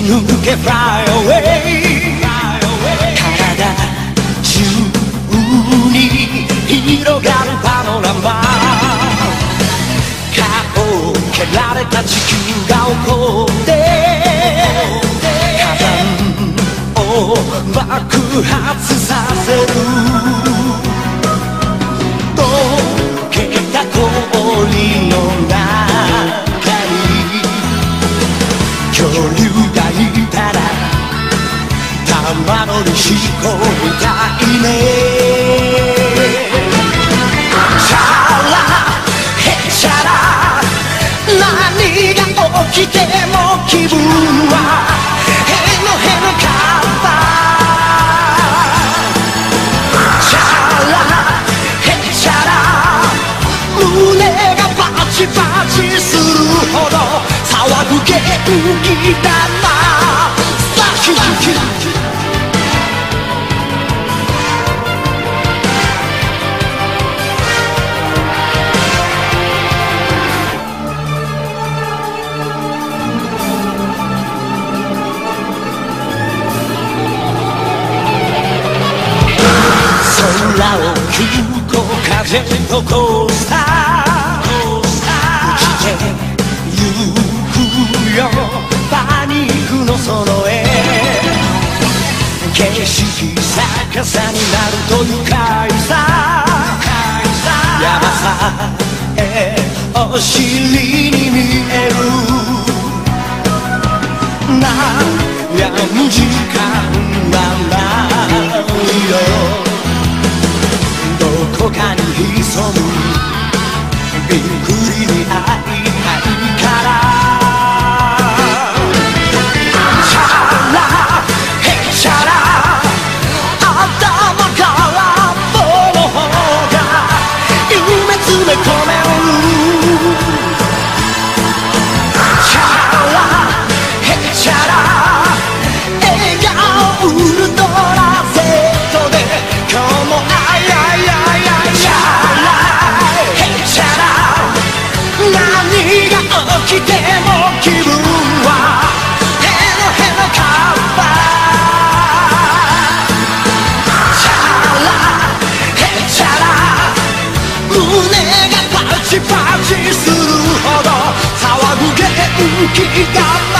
抜け Fly away 体中に広がるパノラマ顔を蹴られた地球が起こって火山を爆発させる溶けた氷の中に恐竜がいたら玉乗りしこみたいねチャラヘチャラ何が起きても気分はへのへのかったチャラヘチャラ胸がバチバチするほど騒ぐ元気だなさあ空を急行風とコースター落ちてゆくよパニックのその絵景色逆さになると愉快さヤバさお尻に見える悩む時間はないよどこかに潜むびっくりに会いたいからチャラヘチャラ頭から棒の方が夢詰め込めるチャラヘチャラ笑顔ウルトラ Z で今日も来ても気分はヘロヘロカッパチャラヘチャラ胸がパチパチするほど騒ぐ元気が